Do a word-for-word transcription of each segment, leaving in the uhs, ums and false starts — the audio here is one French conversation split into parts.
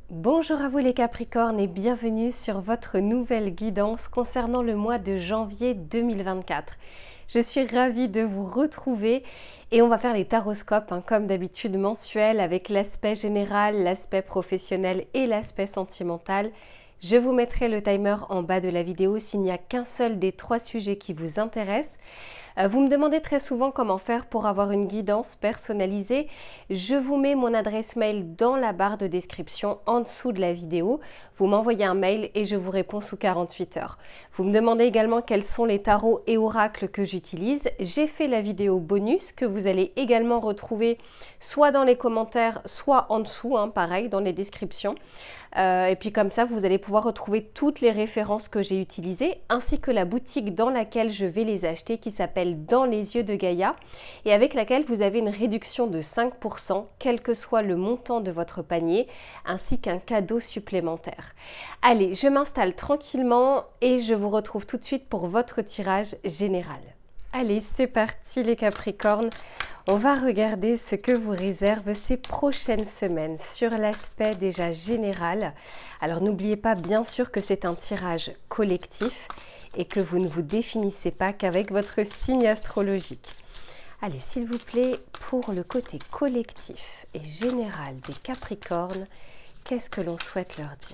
Bonjour à vous les Capricornes et bienvenue sur votre nouvelle guidance concernant le mois de janvier deux mille vingt-quatre. Je suis ravie de vous retrouver et on va faire les taroscopes hein, comme d'habitude mensuels avec l'aspect général, l'aspect professionnel et l'aspect sentimental. Je vous mettrai le timer en bas de la vidéo s'il n'y a qu'un seul des trois sujets qui vous intéressent. Vous me demandez très souvent comment faire pour avoir une guidance personnalisée. Je vous mets mon adresse mail dans la barre de description en dessous de la vidéo. Vous m'envoyez un mail et je vous réponds sous quarante-huit heures. Vous me demandez également quels sont les tarots et oracles que j'utilise. J'ai fait la vidéo bonus que vous allez également retrouver soit dans les commentaires, soit en dessous, hein, pareil, dans les descriptions. Euh, et puis comme ça, vous allez pouvoir retrouver toutes les références que j'ai utilisées, ainsi que la boutique dans laquelle je vais les acheter, qui s'appelle Dans les yeux de Gaïa, et avec laquelle vous avez une réduction de cinq pour cent, quel que soit le montant de votre panier, ainsi qu'un cadeau supplémentaire. Allez, je m'installe tranquillement et je vous retrouve tout de suite pour votre tirage général. Allez, c'est parti les Capricornes. On va regarder ce que vous réservent ces prochaines semaines sur l'aspect déjà général. Alors n'oubliez pas bien sûr que c'est un tirage collectif et que vous ne vous définissez pas qu'avec votre signe astrologique. Allez, s'il vous plaît, pour le côté collectif et général des Capricornes, qu'est-ce que l'on souhaite leur dire ?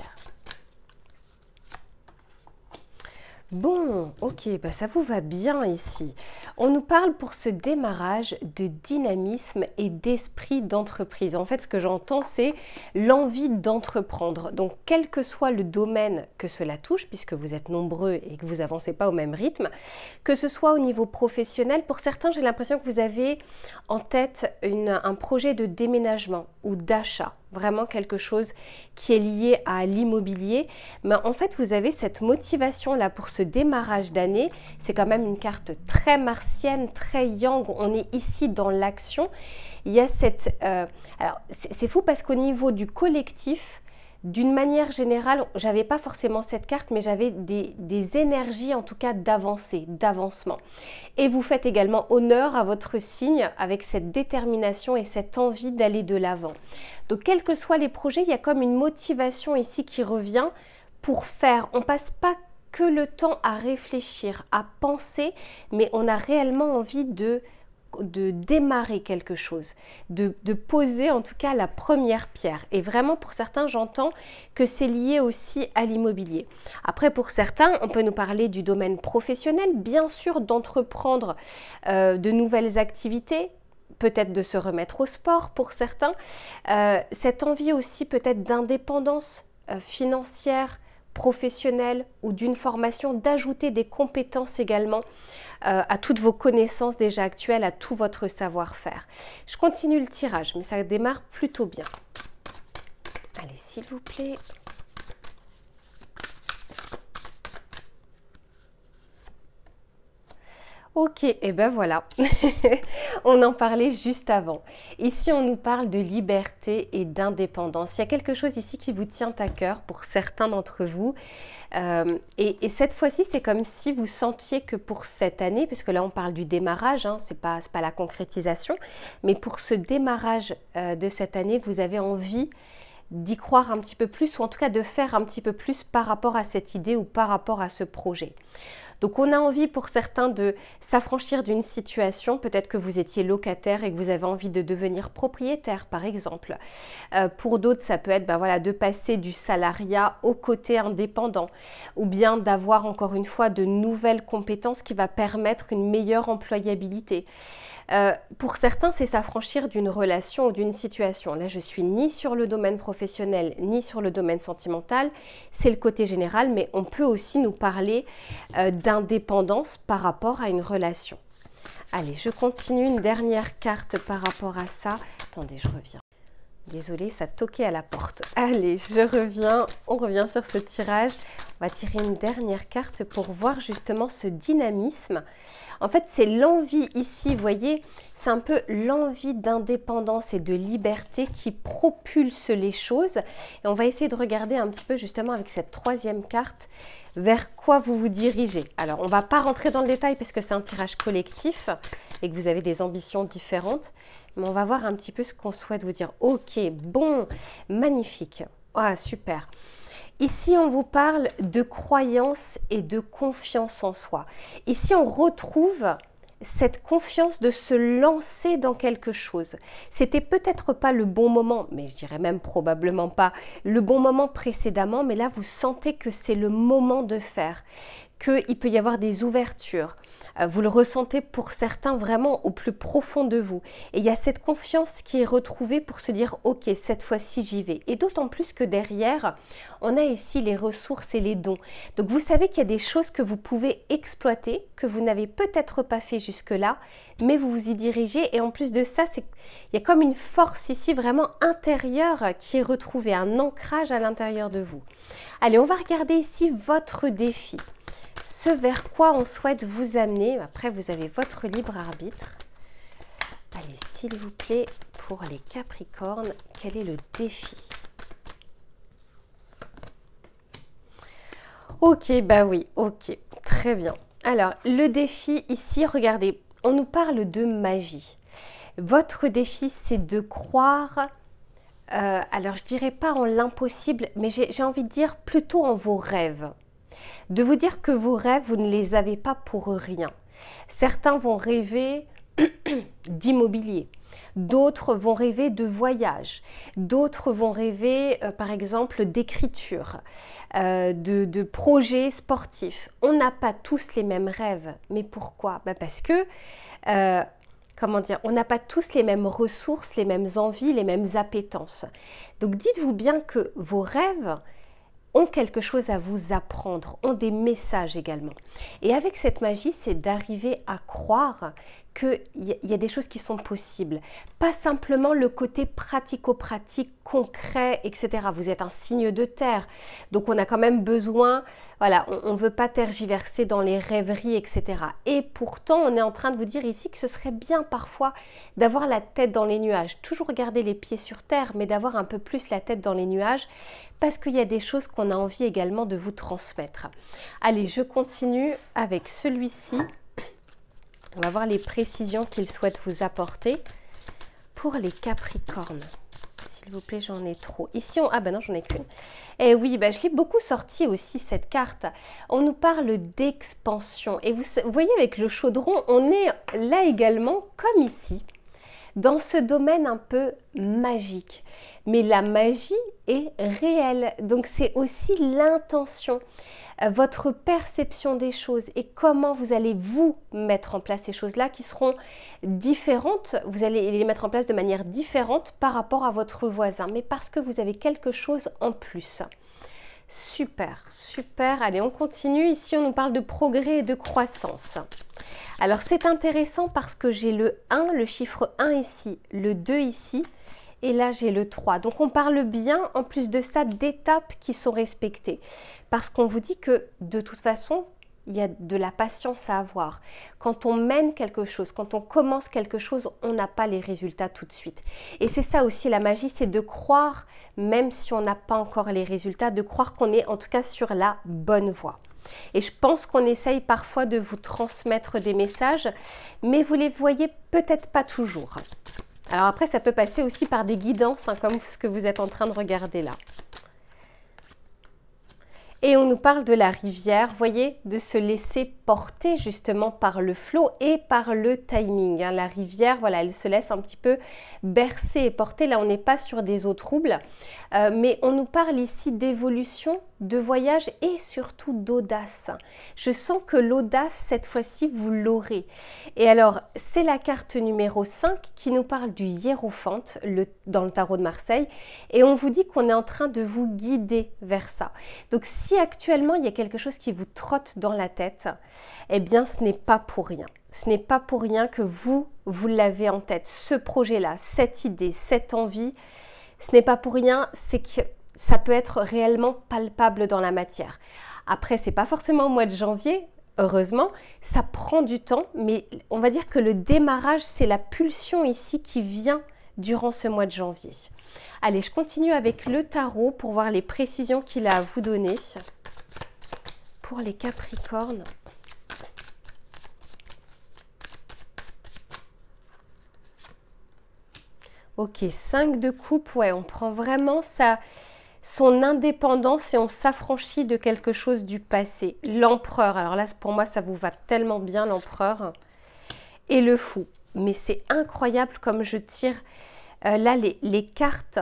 Bon, ok, bah ça vous va bien ici. On nous parle pour ce démarrage de dynamisme et d'esprit d'entreprise. En fait, ce que j'entends, c'est l'envie d'entreprendre. Donc, quel que soit le domaine que cela touche, puisque vous êtes nombreux et que vous avancez pas au même rythme, que ce soit au niveau professionnel, pour certains, j'ai l'impression que vous avez en tête une, un projet de déménagement ou d'achat. Vraiment quelque chose qui est lié à l'immobilier. Mais en fait, vous avez cette motivation-là pour ce démarrage d'année. C'est quand même une carte très martienne, très yang. On est ici dans l'action. Il y a cette... Euh, alors, c'est fou parce qu'au niveau du collectif, d'une manière générale, j'avais pas forcément cette carte, mais j'avais des, des énergies en tout cas d'avancée, d'avancement. Et vous faites également honneur à votre signe avec cette détermination et cette envie d'aller de l'avant. Donc, quels que soient les projets, il y a comme une motivation ici qui revient pour faire. On passe pas que le temps à réfléchir, à penser, mais on a réellement envie de de démarrer quelque chose, de, de poser en tout cas la première pierre. Et vraiment pour certains, j'entends que c'est lié aussi à l'immobilier. Après pour certains, on peut nous parler du domaine professionnel, bien sûr d'entreprendre euh, de nouvelles activités, peut-être de se remettre au sport pour certains, euh, cette envie aussi peut-être d'indépendance euh, financière, professionnelle ou d'une formation, d'ajouter des compétences également euh, à toutes vos connaissances déjà actuelles, à tout votre savoir-faire. Je continue le tirage, mais ça démarre plutôt bien. Allez, s'il vous plaît. Ok, et ben voilà, on en parlait juste avant. Ici, on nous parle de liberté et d'indépendance. Il y a quelque chose ici qui vous tient à cœur pour certains d'entre vous. Euh, et, et cette fois-ci, c'est comme si vous sentiez que pour cette année, puisque là, on parle du démarrage, hein, ce n'est pas, c'est pas la concrétisation, mais pour ce démarrage euh, de cette année, vous avez envie d'y croire un petit peu plus, ou en tout cas de faire un petit peu plus par rapport à cette idée ou par rapport à ce projet. Donc on a envie pour certains de s'affranchir d'une situation, peut-être que vous étiez locataire et que vous avez envie de devenir propriétaire par exemple. Euh, pour d'autres, ça peut être ben voilà, de passer du salariat au côté indépendant ou bien d'avoir encore une fois de nouvelles compétences qui va permettre une meilleure employabilité. Euh, pour certains, c'est s'affranchir d'une relation ou d'une situation. Là, je suis ni sur le domaine professionnel, ni sur le domaine sentimental. C'est le côté général, mais on peut aussi nous parler euh, d'indépendance par rapport à une relation. Allez, je continue. Une dernière carte par rapport à ça. Attendez, je reviens. Désolée, ça toquait à la porte. Allez, je reviens. On revient sur ce tirage. On va tirer une dernière carte pour voir justement ce dynamisme. En fait, c'est l'envie ici, vous voyez, c'est un peu l'envie d'indépendance et de liberté qui propulse les choses. Et on va essayer de regarder un petit peu justement avec cette troisième carte vers quoi vous vous dirigez. Alors, on ne va pas rentrer dans le détail parce que c'est un tirage collectif et que vous avez des ambitions différentes. Mais on va voir un petit peu ce qu'on souhaite vous dire. Ok, bon, magnifique. Ah, super. Ici, on vous parle de croyance et de confiance en soi. Ici, on retrouve cette confiance de se lancer dans quelque chose. C'était peut-être pas le bon moment, mais je dirais même probablement pas le bon moment précédemment, mais là, vous sentez que c'est le moment de faire, qu'il peut y avoir des ouvertures. Vous le ressentez pour certains vraiment au plus profond de vous. Et il y a cette confiance qui est retrouvée pour se dire « Ok, cette fois-ci, j'y vais ». Et d'autant plus que derrière, on a ici les ressources et les dons. Donc vous savez qu'il y a des choses que vous pouvez exploiter, que vous n'avez peut-être pas fait jusque-là, mais vous vous y dirigez. Et en plus de ça, c'est, il y a comme une force ici vraiment intérieure qui est retrouvée, un ancrage à l'intérieur de vous. Allez, on va regarder ici votre défi. Ce vers quoi on souhaite vous amener. Après, vous avez votre libre arbitre. Allez, s'il vous plaît, pour les Capricornes, quel est le défi? Ok, bah oui, ok, très bien. Alors, le défi ici, regardez, on nous parle de magie. Votre défi, c'est de croire, euh, alors je dirais pas en l'impossible, mais j'ai envie de dire plutôt en vos rêves. De vous dire que vos rêves, vous ne les avez pas pour rien. Certains vont rêver d'immobilier, d'autres vont rêver de voyage, d'autres vont rêver, euh, par exemple, d'écriture, euh, de, de projets sportifs. On n'a pas tous les mêmes rêves. Mais pourquoi? Ben parce que, euh, comment dire, on n'a pas tous les mêmes ressources, les mêmes envies, les mêmes appétences. Donc dites-vous bien que vos rêves ont quelque chose à vous apprendre, ont des messages également. Et avec cette magie, c'est d'arriver à croire qu'il y, y a des choses qui sont possibles. Pas simplement le côté pratico-pratique, concret, et cetera. Vous êtes un signe de terre, donc on a quand même besoin, voilà, on ne veut pas tergiverser dans les rêveries, et cetera. Et pourtant, on est en train de vous dire ici que ce serait bien parfois d'avoir la tête dans les nuages. Toujours garder les pieds sur terre, mais d'avoir un peu plus la tête dans les nuages, parce qu'il y a des choses qu'on a envie également de vous transmettre. Allez, je continue avec celui-ci. On va voir les précisions qu'il souhaite vous apporter pour les Capricornes. S'il vous plaît, j'en ai trop. Ici, on... ah ben non, j'en ai qu'une. Et oui, ben, je l'ai beaucoup sorti aussi, cette carte. On nous parle d'expansion. Et vous, vous voyez, avec le chaudron, on est là également, comme ici, dans ce domaine un peu magique. Mais la magie est réelle. Donc, c'est aussi l'intention, votre perception des choses et comment vous allez vous mettre en place ces choses-là qui seront différentes. Vous allez les mettre en place de manière différente par rapport à votre voisin, mais parce que vous avez quelque chose en plus. Super, super. Allez, on continue. Ici, on nous parle de progrès et de croissance. Alors, c'est intéressant parce que j'ai le un, le chiffre un ici, le deux ici, et là, j'ai le trois. Donc, on parle bien, en plus de ça, d'étapes qui sont respectées. Parce qu'on vous dit que, de toute façon, il y a de la patience à avoir. Quand on mène quelque chose, quand on commence quelque chose, on n'a pas les résultats tout de suite. Et c'est ça aussi la magie, c'est de croire, même si on n'a pas encore les résultats, de croire qu'on est en tout cas sur la bonne voie. Et je pense qu'on essaye parfois de vous transmettre des messages, mais vous les voyez peut-être pas toujours. Alors après, ça peut passer aussi par des guidances, hein, comme ce que vous êtes en train de regarder là. Et on nous parle de la rivière, vous voyez, de se laisser porter justement par le flot et par le timing. Hein. La rivière, voilà, elle se laisse un petit peu bercer et porter. Là, on n'est pas sur des eaux troubles, euh, mais on nous parle ici d'évolution, de voyage et surtout d'audace. Je sens que l'audace, cette fois-ci, vous l'aurez. Et alors, c'est la carte numéro cinq qui nous parle du hiérophante le, dans le tarot de Marseille. Et on vous dit qu'on est en train de vous guider vers ça. Donc, si actuellement, il y a quelque chose qui vous trotte dans la tête, eh bien, ce n'est pas pour rien. Ce n'est pas pour rien que vous, vous l'avez en tête. Ce projet-là, cette idée, cette envie, ce n'est pas pour rien, c'est que ça peut être réellement palpable dans la matière. Après, ce n'est pas forcément au mois de janvier, heureusement, ça prend du temps, mais on va dire que le démarrage, c'est la pulsion ici qui vient durant ce mois de janvier. Allez, je continue avec le tarot pour voir les précisions qu'il a à vous donner. Pour les Capricornes. Ok, cinq de coupe, ouais, on prend vraiment ça. son indépendance et on s'affranchit de quelque chose du passé. L'empereur, alors là pour moi ça vous va tellement bien l'empereur. Et le fou. Mais c'est incroyable comme je tire euh, là les, les cartes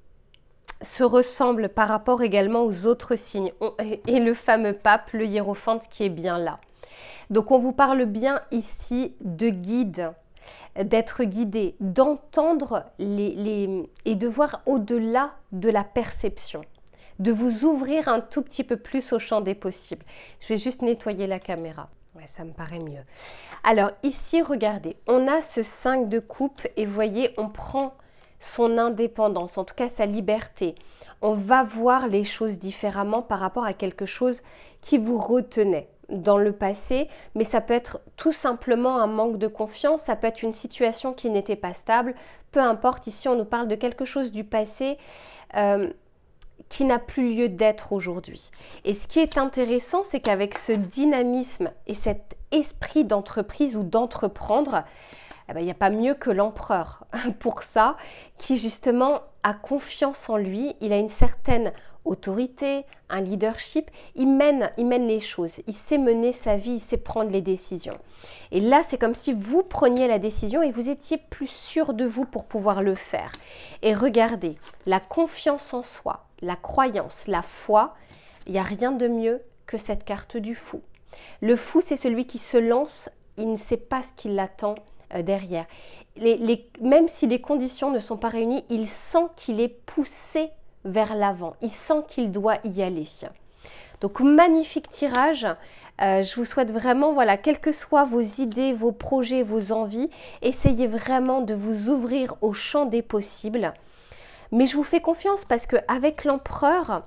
se ressemblent par rapport également aux autres signes. On, et le fameux pape, le hiérophante qui est bien là. Donc on vous parle bien ici de guide, d'être guidé, d'entendre les, les, et de voir au-delà de la perception, de vous ouvrir un tout petit peu plus au champ des possibles. Je vais juste nettoyer la caméra. Ouais, ça me paraît mieux. Alors ici, regardez, on a ce cinq de coupe et vous voyez, on prend son indépendance, en tout cas sa liberté. On va voir les choses différemment par rapport à quelque chose qui vous retenait dans le passé, mais ça peut être tout simplement un manque de confiance, ça peut être une situation qui n'était pas stable, peu importe, ici on nous parle de quelque chose du passé euh, qui n'a plus lieu d'être aujourd'hui. Et ce qui est intéressant, c'est qu'avec ce dynamisme et cet esprit d'entreprise ou d'entreprendre, eh ben, il n'y a pas mieux que l'empereur pour ça, qui justement a confiance en lui, il a une certaine autorité, un leadership, il mène, il mène les choses, il sait mener sa vie, il sait prendre les décisions. Et là, c'est comme si vous preniez la décision et vous étiez plus sûr de vous pour pouvoir le faire. Et regardez, la confiance en soi, la croyance, la foi, il n'y a rien de mieux que cette carte du fou. Le fou, c'est celui qui se lance, il ne sait pas ce qui l'attend derrière. Les, les, même si les conditions ne sont pas réunies, il sent qu'il est poussé vers l'avant. Il sent qu'il doit y aller. Donc, magnifique tirage. Euh, je vous souhaite vraiment, voilà, quelles que soient vos idées, vos projets, vos envies, essayez vraiment de vous ouvrir au champ des possibles. Mais je vous fais confiance parce qu'avec l'empereur,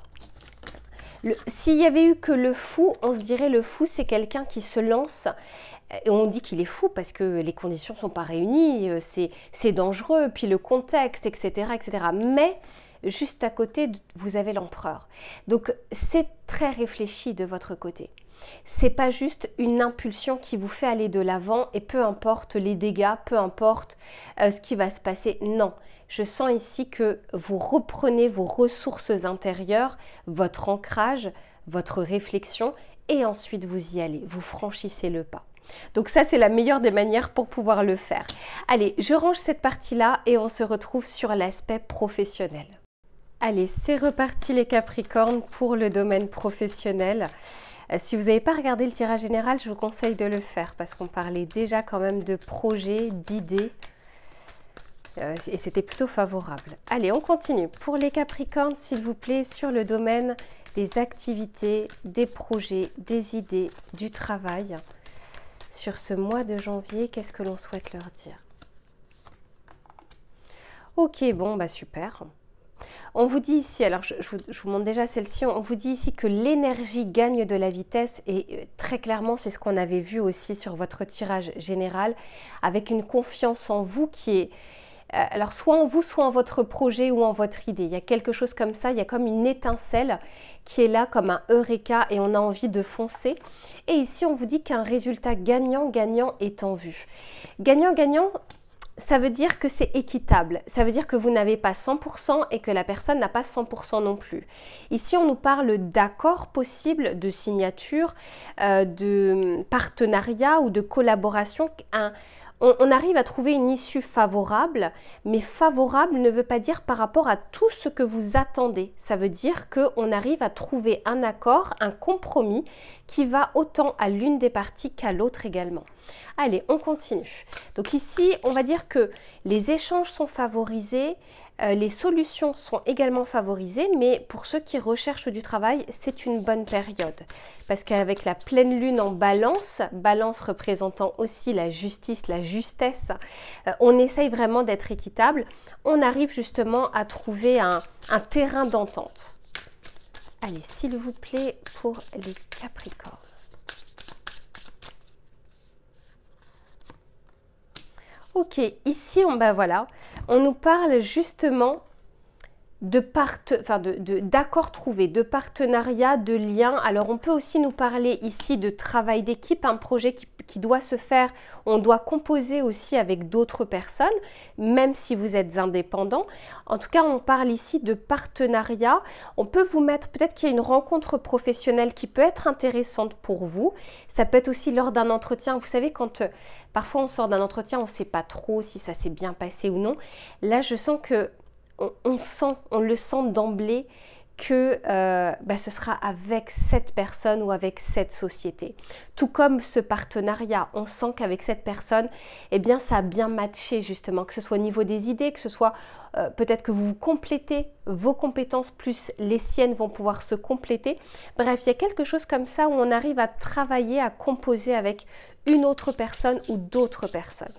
s'il y avait eu que le fou, on se dirait le fou, c'est quelqu'un qui se lance. Et on dit qu'il est fou parce que les conditions ne sont pas réunies, c'est dangereux, puis le contexte, et cetera, et cetera. Mais juste à côté, vous avez l'empereur. Donc, c'est très réfléchi de votre côté. C'est pas juste une impulsion qui vous fait aller de l'avant et peu importe les dégâts, peu importe euh, ce qui va se passer. Non, je sens ici que vous reprenez vos ressources intérieures, votre ancrage, votre réflexion et ensuite vous y allez, vous franchissez le pas. Donc ça, c'est la meilleure des manières pour pouvoir le faire. Allez, je range cette partie-là et on se retrouve sur l'aspect professionnel. Allez, c'est reparti les Capricornes pour le domaine professionnel. Si vous n'avez pas regardé le tirage général, je vous conseille de le faire parce qu'on parlait déjà quand même de projets, d'idées euh, et c'était plutôt favorable. Allez, on continue. Pour les Capricornes, s'il vous plaît, sur le domaine des activités, des projets, des idées, du travail. Sur ce mois de janvier, qu'est-ce que l'on souhaite leur dire? Ok, bon, bah super. On vous dit ici, alors je, je, vous, je vous montre déjà celle-ci, on vous dit ici que l'énergie gagne de la vitesse et très clairement, c'est ce qu'on avait vu aussi sur votre tirage général, avec une confiance en vous qui est... Alors, soit en vous, soit en votre projet ou en votre idée. Il y a quelque chose comme ça, il y a comme une étincelle qui est là comme un eureka et on a envie de foncer. Et ici, on vous dit qu'un résultat gagnant-gagnant est en vue. Gagnant-gagnant, ça veut dire que c'est équitable. Ça veut dire que vous n'avez pas cent pour cent et que la personne n'a pas cent pour cent non plus. Ici, on nous parle d'accords possibles, de signature, euh, de partenariat ou de collaboration. Un, On arrive à trouver une issue favorable, mais favorable ne veut pas dire par rapport à tout ce que vous attendez. Ça veut dire qu'on arrive à trouver un accord, un compromis qui va autant à l'une des parties qu'à l'autre également. Allez, on continue. Donc ici, on va dire que les échanges sont favorisés, euh, les solutions sont également favorisées, mais pour ceux qui recherchent du travail, c'est une bonne période. Parce qu'avec la pleine lune en balance, balance représentant aussi la justice, la justesse, euh, on essaye vraiment d'être équitable. On arrive justement à trouver un, un terrain d'entente. Allez, s'il vous plaît, pour les Capricornes. Ok, ici, on, ben voilà, on nous parle justement de part, enfin de, de, d'accords trouvés, de partenariats, de liens. Alors on peut aussi nous parler ici de travail d'équipe, un projet qui, qui doit se faire, on doit composer aussi avec d'autres personnes, même si vous êtes indépendant. En tout cas, on parle ici de partenariat. On peut vous mettre, peut-être qu'il y a une rencontre professionnelle qui peut être intéressante pour vous. Ça peut être aussi lors d'un entretien. Vous savez, quand euh, parfois on sort d'un entretien, on ne sait pas trop si ça s'est bien passé ou non. Là, je sens que On, on sent, on le sent d'emblée que euh, bah, ce sera avec cette personne ou avec cette société. Tout comme ce partenariat, on sent qu'avec cette personne, eh bien, ça a bien matché justement, que ce soit au niveau des idées, que ce soit euh, peut-être que vous vous complétez, vos compétences plus les siennes vont pouvoir se compléter. Bref, il y a quelque chose comme ça où on arrive à travailler, à composer avec une autre personne ou d'autres personnes.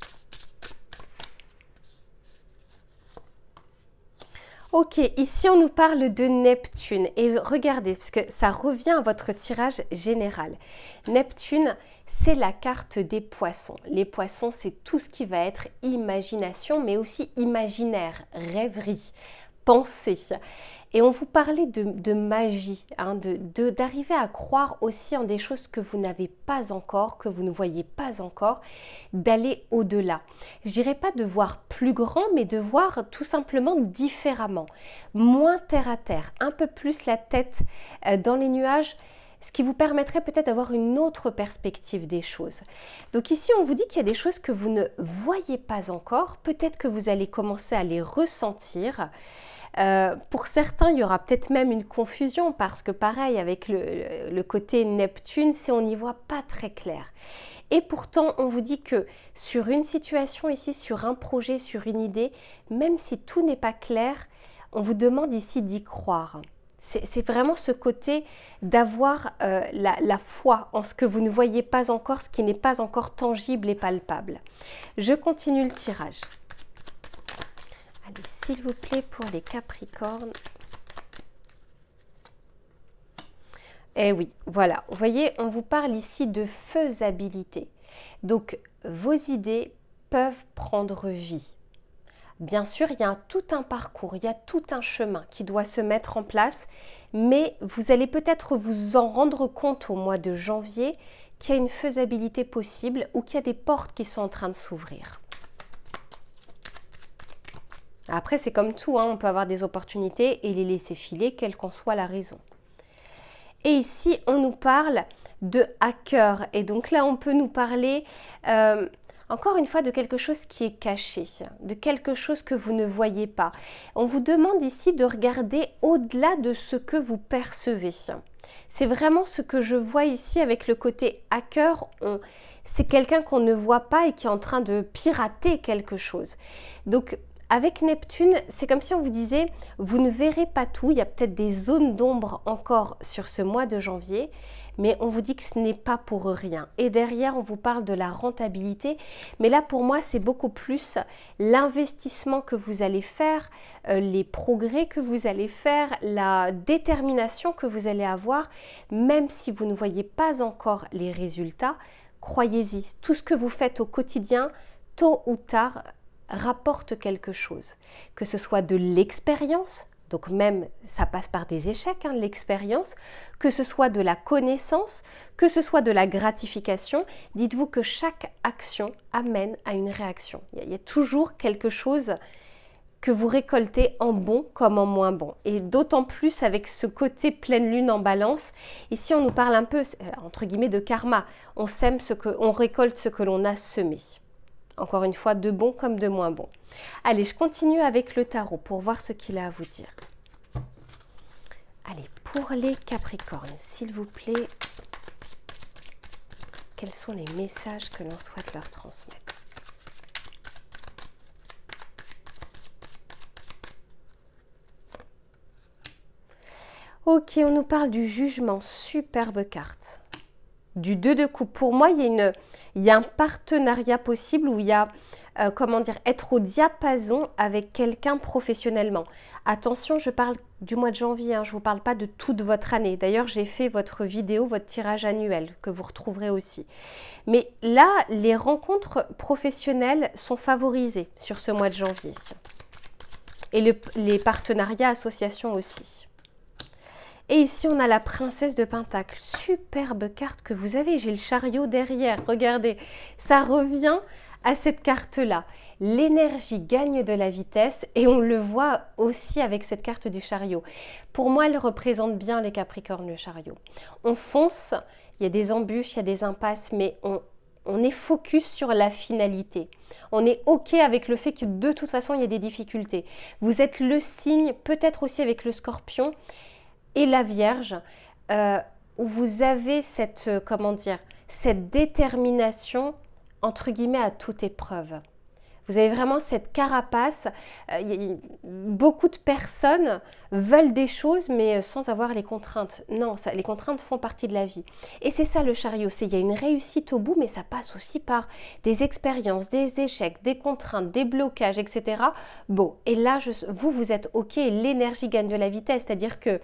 Ok, ici on nous parle de Neptune et regardez, parce que ça revient à votre tirage général. Neptune, c'est la carte des poissons. Les poissons, c'est tout ce qui va être imagination, mais aussi imaginaire, rêverie, pensée. Et on vous parlait de, de magie, hein, de, de, d'arriver à croire aussi en des choses que vous n'avez pas encore, que vous ne voyez pas encore, d'aller au-delà. Je dirais pas de voir plus grand, mais de voir tout simplement différemment, moins terre à terre, un peu plus la tête euh, dans les nuages, ce qui vous permettrait peut-être d'avoir une autre perspective des choses. Donc ici, on vous dit qu'il y a des choses que vous ne voyez pas encore, peut-être que vous allez commencer à les ressentir. Euh, pour certains, il y aura peut-être même une confusion parce que pareil, avec le, le côté Neptune, c'est on n'y voit pas très clair. Et pourtant, on vous dit que sur une situation ici, sur un projet, sur une idée, même si tout n'est pas clair, on vous demande ici d'y croire. C'est vraiment ce côté d'avoir euh, la, la foi en ce que vous ne voyez pas encore, ce qui n'est pas encore tangible et palpable. Je continue le tirage. Allez, s'il vous plaît, pour les Capricornes. Eh oui, voilà. Vous voyez, on vous parle ici de faisabilité. Donc, vos idées peuvent prendre vie. Bien sûr, il y a tout un parcours, il y a tout un chemin qui doit se mettre en place, mais vous allez peut-être vous en rendre compte au mois de janvier qu'il y a une faisabilité possible ou qu'il y a des portes qui sont en train de s'ouvrir. Après, c'est comme tout, hein, on peut avoir des opportunités et les laisser filer, quelle qu'en soit la raison. Et ici, on nous parle de hacker. Et donc là, on peut nous parler, euh, encore une fois, de quelque chose qui est caché, de quelque chose que vous ne voyez pas. On vous demande ici de regarder au-delà de ce que vous percevez. C'est vraiment ce que je vois ici avec le côté hacker. C'est quelqu'un qu'on ne voit pas et qui est en train de pirater quelque chose. Donc, avec Neptune, c'est comme si on vous disait, vous ne verrez pas tout, il y a peut-être des zones d'ombre encore sur ce mois de janvier, mais on vous dit que ce n'est pas pour rien. Et derrière, on vous parle de la rentabilité, mais là pour moi, c'est beaucoup plus l'investissement que vous allez faire, euh, les progrès que vous allez faire, la détermination que vous allez avoir, même si vous ne voyez pas encore les résultats, croyez-y, tout ce que vous faites au quotidien, tôt ou tard, rapporte quelque chose, que ce soit de l'expérience, donc même ça passe par des échecs, hein, l'expérience, que ce soit de la connaissance, que ce soit de la gratification, dites-vous que chaque action amène à une réaction. Il y a, il y a toujours quelque chose que vous récoltez en bon comme en moins bon. Et d'autant plus avec ce côté pleine lune en balance, ici on nous parle un peu, entre guillemets, de karma. On sème ce que, on récolte ce que l'on a semé. Encore une fois, de bon comme de moins bon. Allez, je continue avec le tarot pour voir ce qu'il a à vous dire. Allez, pour les Capricornes, s'il vous plaît, quels sont les messages que l'on souhaite leur transmettre? Ok, on nous parle du jugement, superbe carte. Du deux de coupe. Pour moi, il y a une... Il y a un partenariat possible où il y a, euh, comment dire, être au diapason avec quelqu'un professionnellement. Attention, je parle du mois de janvier, hein, je ne vous parle pas de toute votre année. D'ailleurs, j'ai fait votre vidéo, votre tirage annuel, que vous retrouverez aussi. Mais là, les rencontres professionnelles sont favorisées sur ce mois de janvier. Et le, les partenariats, associations aussi. Et ici, on a la princesse de Pentacle. Superbe carte que vous avez. J'ai le chariot derrière. Regardez, ça revient à cette carte-là. L'énergie gagne de la vitesse et on le voit aussi avec cette carte du chariot. Pour moi, elle représente bien les Capricornes, le chariot. On fonce, il y a des embûches, il y a des impasses, mais on, on est focus sur la finalité. On est OK avec le fait que de toute façon, il y a des difficultés. Vous êtes le signe, peut-être aussi avec le Scorpion et la Vierge, euh, où vous avez cette, euh, comment dire, cette détermination, entre guillemets, à toute épreuve. Vous avez vraiment cette carapace. Euh, y a, beaucoup de personnes veulent des choses, mais sans avoir les contraintes. Non, ça, les contraintes font partie de la vie. Et c'est ça le chariot. Il y a une réussite au bout, mais ça passe aussi par des expériences, des échecs, des contraintes, des blocages, et cetera. Bon, et là, je, vous, vous êtes OK et l'énergie gagne de la vitesse. C'est-à-dire que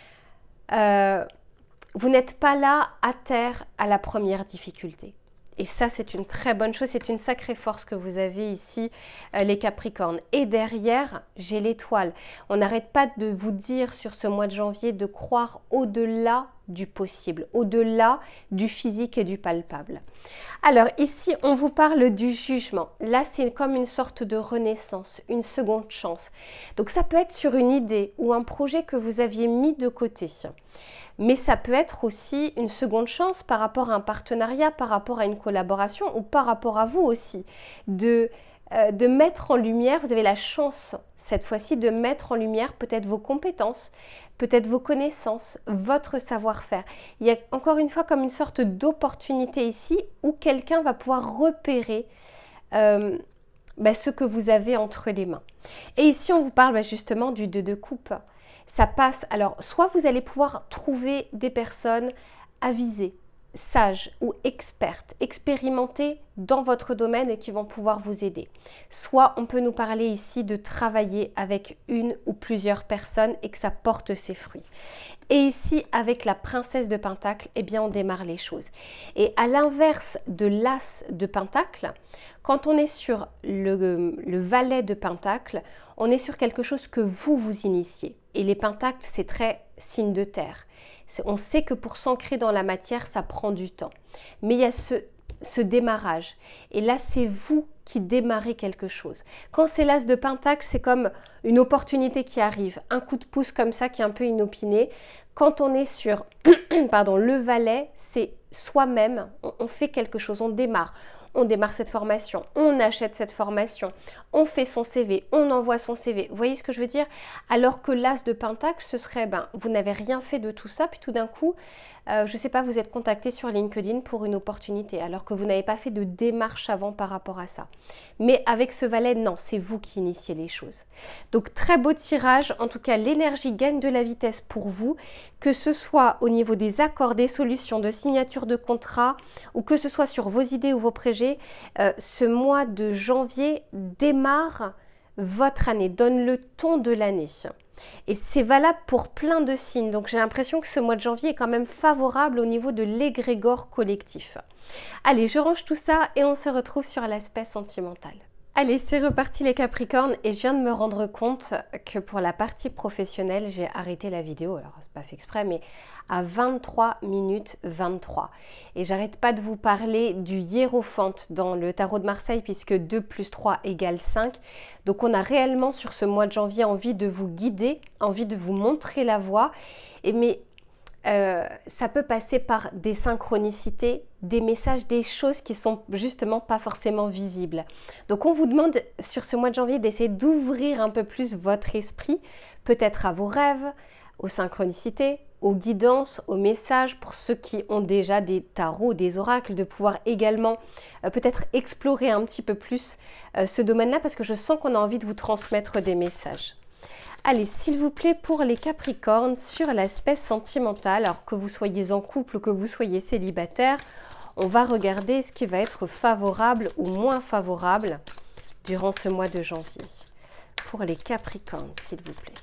euh, vous n'êtes pas là à terre à la première difficulté. Et ça, c'est une très bonne chose, c'est une sacrée force que vous avez ici, euh, les Capricornes. Et derrière, j'ai l'étoile. On n'arrête pas de vous dire sur ce mois de janvier de croire au-delà du possible, au-delà du physique et du palpable. Alors ici, on vous parle du jugement. Là, c'est comme une sorte de renaissance, une seconde chance. Donc ça peut être sur une idée ou un projet que vous aviez mis de côté. Mais ça peut être aussi une seconde chance par rapport à un partenariat, par rapport à une collaboration ou par rapport à vous aussi. De, euh, de mettre en lumière, vous avez la chance cette fois-ci de mettre en lumière peut-être vos compétences, peut-être vos connaissances, votre savoir-faire. Il y a encore une fois comme une sorte d'opportunité ici où quelqu'un va pouvoir repérer euh, bah, ce que vous avez entre les mains. Et ici, on vous parle bah, justement du deux de coupe. Ça passe, alors soit vous allez pouvoir trouver des personnes avisées, sages ou expertes, expérimentées dans votre domaine et qui vont pouvoir vous aider. Soit on peut nous parler ici de travailler avec une ou plusieurs personnes et que ça porte ses fruits. Et ici, avec la princesse de Pentacle, eh bien on démarre les choses. Et à l'inverse de l'as de Pentacle, quand on est sur le, le valet de Pentacle, on est sur quelque chose que vous vous initiez. Et les pentacles, c'est très signe de terre. On sait que pour s'ancrer dans la matière, ça prend du temps. Mais il y a ce, ce démarrage. Et là, c'est vous qui démarrez quelque chose. Quand c'est l'as de Pentacle, c'est comme une opportunité qui arrive. Un coup de pouce comme ça qui est un peu inopiné. Quand on est sur pardon, le valet, c'est soi-même. On, on fait quelque chose, on démarre. On démarre cette formation, on achète cette formation, on fait son C V, on envoie son C V. Vous voyez ce que je veux dire? Alors que l'as de Pentacle, ce serait, ben, vous n'avez rien fait de tout ça, puis tout d'un coup, euh, je ne sais pas, vous êtes contacté sur LinkedIn pour une opportunité, alors que vous n'avez pas fait de démarche avant par rapport à ça. Mais avec ce valet, non, c'est vous qui initiez les choses. Donc, très beau tirage. En tout cas, l'énergie gagne de la vitesse pour vous, que ce soit au niveau des accords, des solutions, de signature de contrat, ou que ce soit sur vos idées ou vos projets. Euh, ce mois de janvier démarre votre année, donne le ton de l'année. Et c'est valable pour plein de signes. Donc j'ai l'impression que ce mois de janvier est quand même favorable au niveau de l'égrégore collectif. Allez, je range tout ça et on se retrouve sur l'aspect sentimental. Allez, c'est reparti les Capricornes et je viens de me rendre compte que pour la partie professionnelle, j'ai arrêté la vidéo, alors c'est pas fait exprès, mais à vingt-trois minutes vingt-trois. Et j'arrête pas de vous parler du hiérophante dans le tarot de Marseille puisque deux plus trois égale cinq. Donc on a réellement sur ce mois de janvier envie de vous guider, envie de vous montrer la voie. Et mais Euh, ça peut passer par des synchronicités, des messages, des choses qui sont justement pas forcément visibles. Donc on vous demande sur ce mois de janvier d'essayer d'ouvrir un peu plus votre esprit, peut-être à vos rêves, aux synchronicités, aux guidances, aux messages pour ceux qui ont déjà des tarots, des oracles, de pouvoir également euh, peut-être explorer un petit peu plus euh, ce domaine-là parce que je sens qu'on a envie de vous transmettre des messages. Allez, s'il vous plaît, pour les Capricornes, sur l'aspect sentimental, alors que vous soyez en couple ou que vous soyez célibataire, on va regarder ce qui va être favorable ou moins favorable durant ce mois de janvier. Pour les Capricornes, s'il vous plaît.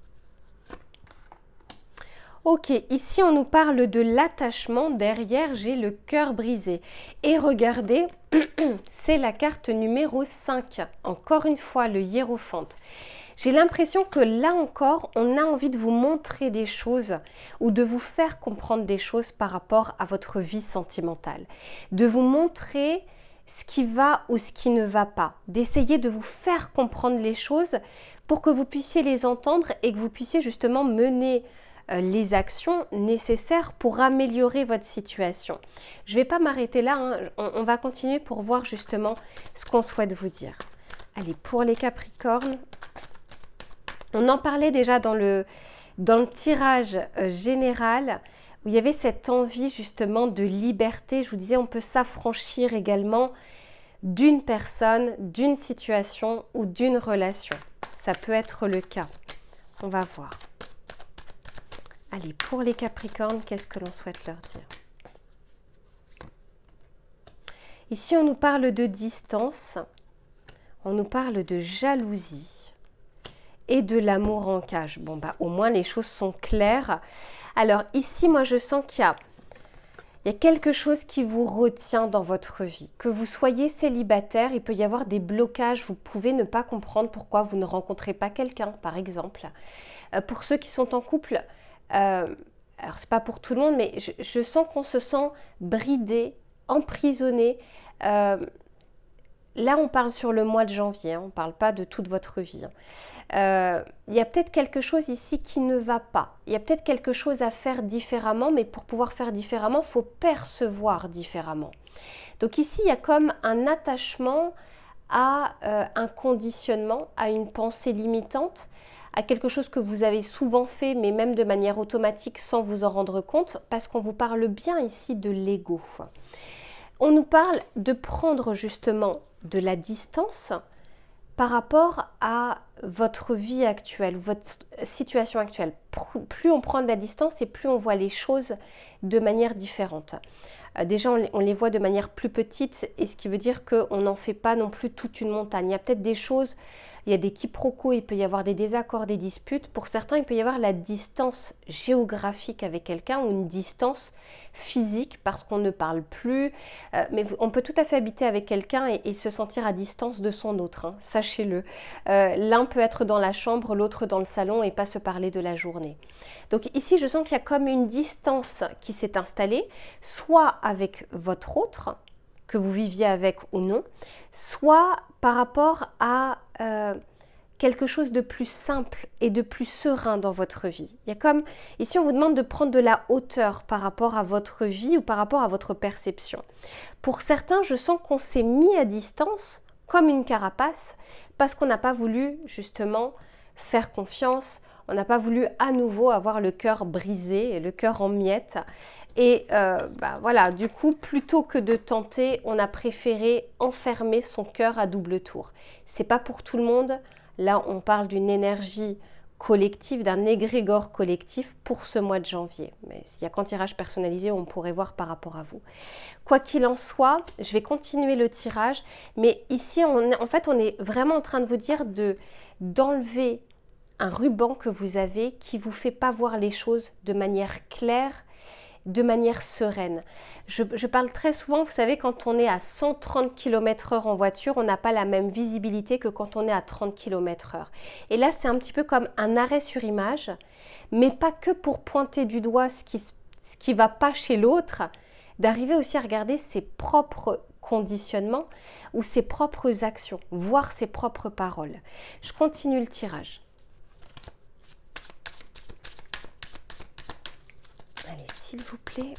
Ok, ici on nous parle de l'attachement, derrière j'ai le cœur brisé. Et regardez, c'est la carte numéro cinq, encore une fois le hiérophante. J'ai l'impression que là encore, on a envie de vous montrer des choses ou de vous faire comprendre des choses par rapport à votre vie sentimentale. De vous montrer ce qui va ou ce qui ne va pas. D'essayer de vous faire comprendre les choses pour que vous puissiez les entendre et que vous puissiez justement mener euh, les actions nécessaires pour améliorer votre situation. Je ne vais pas m'arrêter là, hein. on, on va continuer pour voir justement ce qu'on souhaite vous dire. Allez, pour les Capricornes, on en parlait déjà dans le, dans le tirage euh, général, où il y avait cette envie justement de liberté. Je vous disais, on peut s'affranchir également d'une personne, d'une situation ou d'une relation. Ça peut être le cas. On va voir. Allez, pour les Capricornes, qu'est-ce que l'on souhaite leur dire? Ici, on nous parle de distance, on nous parle de jalousie et de l'amour en cage. Bon, bah, au moins, les choses sont claires. Alors, ici, moi, je sens qu'il y a, il y a quelque chose qui vous retient dans votre vie. Que vous soyez célibataire, il peut y avoir des blocages. Vous pouvez ne pas comprendre pourquoi vous ne rencontrez pas quelqu'un, par exemple. Euh, pour ceux qui sont en couple, euh, alors c'est pas pour tout le monde, mais je, je sens qu'on se sent bridé, emprisonné. Euh, là, on parle sur le mois de janvier, hein, on ne parle pas de toute votre vie. Hein. Euh, il y a peut-être quelque chose ici qui ne va pas. Il y a peut-être quelque chose à faire différemment, mais pour pouvoir faire différemment, il faut percevoir différemment. Donc ici, il y a comme un attachement à euh, un conditionnement, à une pensée limitante, à quelque chose que vous avez souvent fait, mais même de manière automatique sans vous en rendre compte, parce qu'on vous parle bien ici de l'ego. On nous parle de prendre justement de la distance par rapport à votre vie actuelle, votre situation actuelle. Plus on prend de la distance et plus on voit les choses de manière différente. Déjà, on les voit de manière plus petite, et ce qui veut dire qu'on n'en fait pas non plus toute une montagne. Il y a peut-être des choses, il y a des quiproquos, il peut y avoir des désaccords, des disputes. Pour certains, il peut y avoir la distance géographique avec quelqu'un ou une distance physique parce qu'on ne parle plus. Euh, mais on peut tout à fait habiter avec quelqu'un et, et se sentir à distance de son autre, hein, sachez-le. Euh, L'un peut être dans la chambre, l'autre dans le salon et pas se parler de la journée. Donc ici, je sens qu'il y a comme une distance qui s'est installée, soit avec votre autre, que vous viviez avec ou non, soit par rapport à euh, quelque chose de plus simple et de plus serein dans votre vie. Il y a comme, ici on vous demande de prendre de la hauteur par rapport à votre vie ou par rapport à votre perception. Pour certains, je sens qu'on s'est mis à distance comme une carapace parce qu'on n'a pas voulu justement faire confiance, on n'a pas voulu à nouveau avoir le cœur brisé, le cœur en miettes. Et euh, bah voilà, du coup, plutôt que de tenter, on a préféré enfermer son cœur à double tour. C'est pas pour tout le monde. Là, on parle d'une énergie collective, d'un égrégore collectif pour ce mois de janvier. Mais il y a qu'un tirage personnalisé, on pourrait voir par rapport à vous. Quoi qu'il en soit, je vais continuer le tirage. Mais ici, on, en fait, on est vraiment en train de vous dire de d'enlever un ruban que vous avez qui ne vous fait pas voir les choses de manière claire, de manière sereine. Je, je parle très souvent, vous savez, quand on est à cent trente kilomètres heure en voiture, on n'a pas la même visibilité que quand on est à trente kilomètres heure. Et là, c'est un petit peu comme un arrêt sur image, mais pas que pour pointer du doigt ce qui ce qui va pas chez l'autre, d'arriver aussi à regarder ses propres conditionnements ou ses propres actions, voir ses propres paroles. Je continue le tirage. Allez, s'il vous plaît.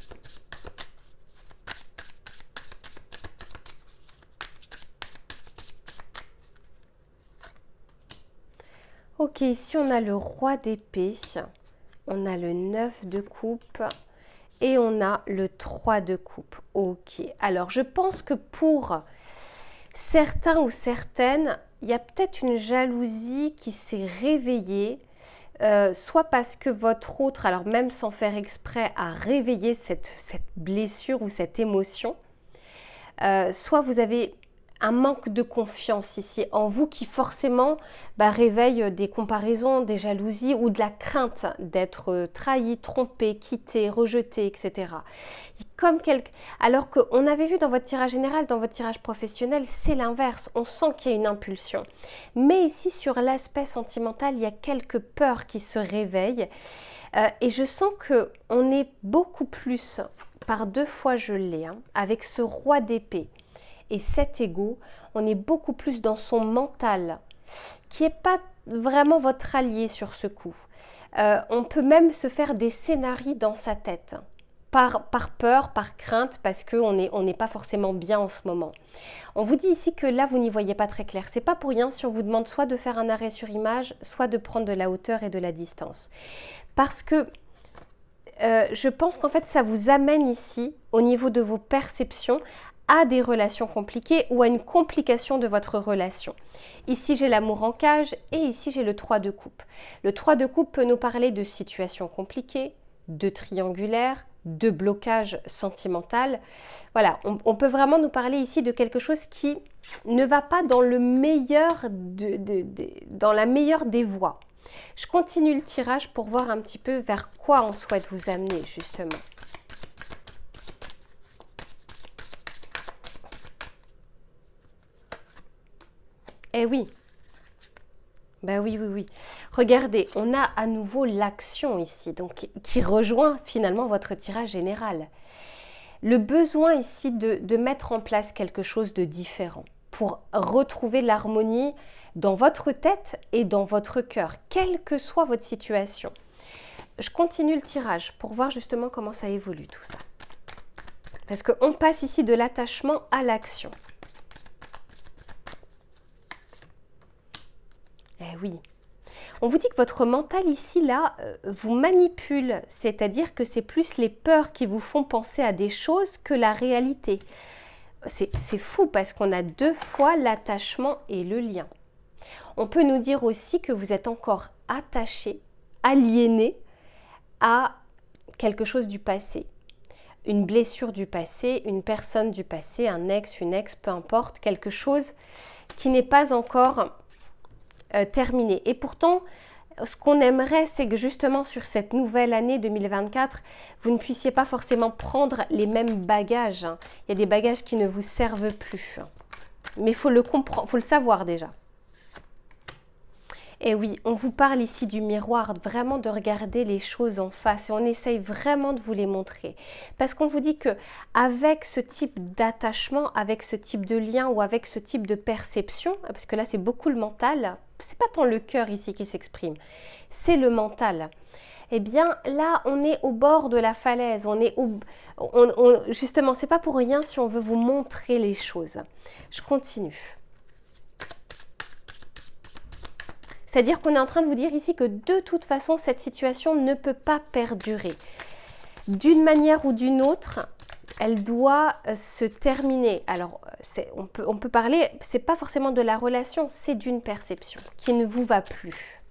Ok, ici on a le roi d'épée, on a le neuf de coupe et on a le trois de coupe. Ok, alors je pense que pour certains ou certaines, il y a peut-être une jalousie qui s'est réveillée. Euh, soit parce que votre autre, alors même sans faire exprès, a réveillé cette, cette blessure ou cette émotion, euh, soit vous avez un manque de confiance ici en vous qui forcément bah, réveille des comparaisons, des jalousies ou de la crainte d'être trahi, trompé, quitté, rejeté, et cetera. Comme quelque... Alors qu'on avait vu dans votre tirage général, dans votre tirage professionnel, c'est l'inverse. On sent qu'il y a une impulsion. Mais ici, sur l'aspect sentimental, il y a quelques peurs qui se réveillent. Euh, et je sens qu'on est beaucoup plus, par deux fois je l'ai, hein, avec ce roi d'épée et cet ego, on est beaucoup plus dans son mental, qui n'est pas vraiment votre allié sur ce coup. Euh, on peut même se faire des scénarios dans sa tête, par, par peur, par crainte, parce qu'on n'est on n'est pas forcément bien en ce moment. On vous dit ici que là, vous n'y voyez pas très clair. C'est pas pour rien si on vous demande soit de faire un arrêt sur image, soit de prendre de la hauteur et de la distance. Parce que euh, je pense qu'en fait, ça vous amène ici, au niveau de vos perceptions, à des relations compliquées ou à une complication de votre relation. Ici, j'ai l'amour en cage et ici, j'ai le trois de coupe. Le trois de coupe peut nous parler de situations compliquées, de triangulaires, de blocage sentimental. Voilà, on, on peut vraiment nous parler ici de quelque chose qui ne va pas dans le meilleur de, de, de, dans la meilleure des voies. Je continue le tirage pour voir un petit peu vers quoi on souhaite vous amener justement. Eh oui, ben oui, oui, oui. Regardez, on a à nouveau l'action ici, donc qui rejoint finalement votre tirage général. Le besoin ici de, de mettre en place quelque chose de différent pour retrouver l'harmonie dans votre tête et dans votre cœur, quelle que soit votre situation. Je continue le tirage pour voir justement comment ça évolue tout ça. Parce qu'on passe ici de l'attachement à l'action. Eh oui. On vous dit que votre mental ici, là, euh, vous manipule. C'est-à-dire que c'est plus les peurs qui vous font penser à des choses que la réalité. C'est fou parce qu'on a deux fois l'attachement et le lien. On peut nous dire aussi que vous êtes encore attaché, aliéné à quelque chose du passé. Une blessure du passé, une personne du passé, un ex, une ex, peu importe, quelque chose qui n'est pas encore... Euh, terminé. Et pourtant, ce qu'on aimerait, c'est que justement sur cette nouvelle année deux mille vingt-quatre, vous ne puissiez pas forcément prendre les mêmes bagages. Hein. Il y a des bagages qui ne vous servent plus. Mais il faut le comprendre, faut le savoir déjà. Et oui, on vous parle ici du miroir, vraiment de regarder les choses en face et on essaye vraiment de vous les montrer. Parce qu'on vous dit que avec ce type d'attachement, avec ce type de lien ou avec ce type de perception, parce que là c'est beaucoup le mental, c'est pas tant le cœur ici qui s'exprime, c'est le mental. Eh bien là on est au bord de la falaise, on est au, on, on, justement c'est pas pour rien si on veut vous montrer les choses. Je continue. C'est-à-dire qu'on est en train de vous dire ici que de toute façon, cette situation ne peut pas perdurer. D'une manière ou d'une autre, elle doit se terminer. Alors, on peut, on peut parler, c'est pas forcément de la relation, c'est d'une perception qui ne vous va plus.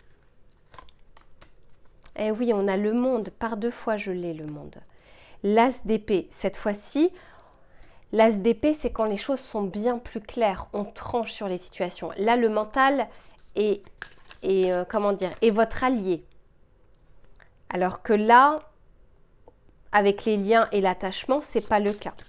Eh oui, on a le monde, par deux fois je l'ai le monde. L'as d'épée, cette fois-ci, l'as d'épée, c'est quand les choses sont bien plus claires, on tranche sur les situations. Là, le mental est... et euh, comment dire, est votre allié. Alors que là, avec les liens et l'attachement, c'est pas le cas.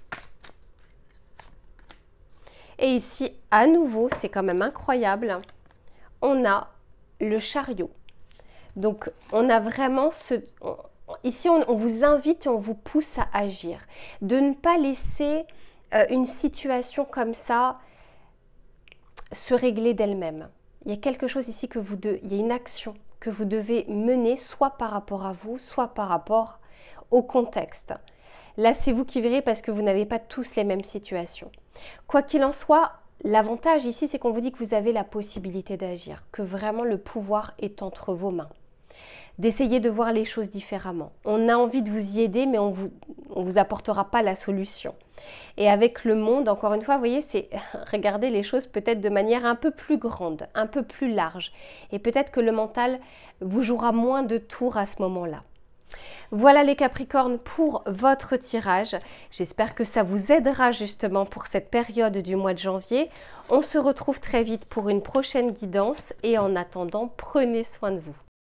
Et ici, à nouveau, c'est quand même incroyable, on a le chariot. Donc, on a vraiment ce... On, ici, on, on vous invite et on vous pousse à agir. De ne pas laisser euh, une situation comme ça se régler d'elle-même. Il y a quelque chose ici que vous devez, il y a une action que vous devez mener, soit par rapport à vous, soit par rapport au contexte. Là, c'est vous qui verrez parce que vous n'avez pas tous les mêmes situations. Quoi qu'il en soit, l'avantage ici, c'est qu'on vous dit que vous avez la possibilité d'agir, que vraiment le pouvoir est entre vos mains. D'essayer de voir les choses différemment. On a envie de vous y aider, mais on vous, on vous apportera pas la solution. Et avec le monde, encore une fois, vous voyez, c'est regarder les choses peut-être de manière un peu plus grande, un peu plus large. Et peut-être que le mental vous jouera moins de tours à ce moment-là. Voilà les Capricornes pour votre tirage. J'espère que ça vous aidera justement pour cette période du mois de janvier. On se retrouve très vite pour une prochaine guidance et en attendant, prenez soin de vous.